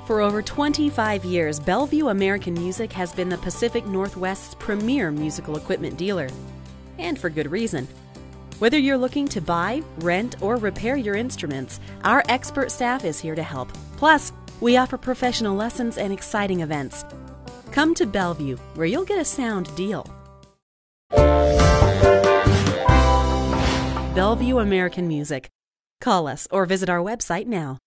For over 25 years, Bellevue American Music has been the Pacific Northwest's premier musical equipment dealer. And for good reason. Whether you're looking to buy, rent, or repair your instruments, our expert staff is here to help. Plus, we offer professional lessons and exciting events. Come to Bellevue, where you'll get a sound deal. Bellevue American Music. Call us or visit our website now.